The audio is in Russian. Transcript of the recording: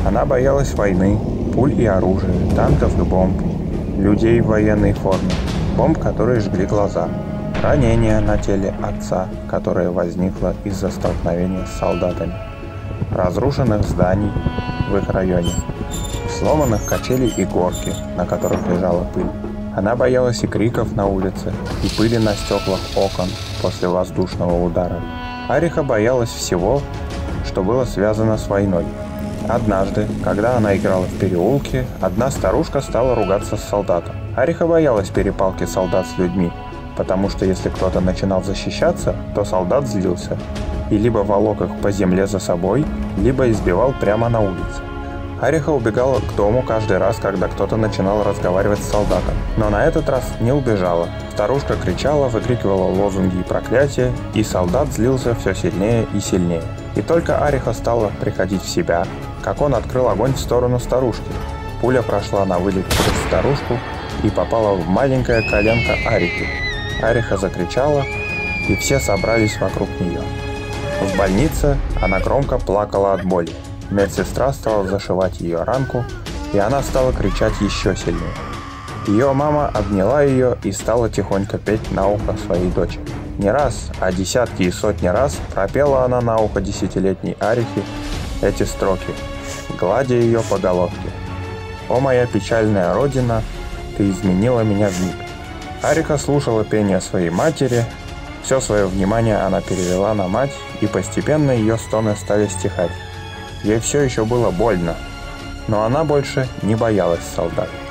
Она боялась войны, пуль и оружия, танков и бомб, людей в военной форме, бомб, которые жгли глаза, ранения на теле отца, которое возникло из-за столкновения с солдатами, разрушенных зданий в их районе, сломанных качелей и горки, на которых лежала пыль. Она боялась и криков на улице, и пыли на стеклах окон после воздушного удара. Ариха боялась всего, что было связано с войной. Однажды, когда она играла в переулке, одна старушка стала ругаться с солдатом. Ариха боялась перепалки солдат с людьми, потому что если кто-то начинал защищаться, то солдат злился и либо волок их по земле за собой, либо избивал прямо на улице. Ариха убегала к дому каждый раз, когда кто-то начинал разговаривать с солдатом, но на этот раз не убежала. Старушка кричала, выкрикивала лозунги и проклятия, и солдат злился все сильнее и сильнее. И только Ариха стала приходить в себя, как он открыл огонь в сторону старушки. Пуля прошла на вылет через старушку и попала в маленькое коленко Арихи. Ариха закричала, и все собрались вокруг нее. В больнице она громко плакала от боли. Медсестра стала зашивать ее ранку, и она стала кричать еще сильнее. Ее мама обняла ее и стала тихонько петь на ухо своей дочери. Не раз, а десятки и сотни раз пропела она на ухо 10-летней Арихи эти строки, гладя ее по головке. «О, моя печальная родина, ты изменила меня вмиг». Ариха слушала пение своей матери, все свое внимание она перевела на мать, и постепенно ее стоны стали стихать. Ей все еще было больно, но она больше не боялась солдат.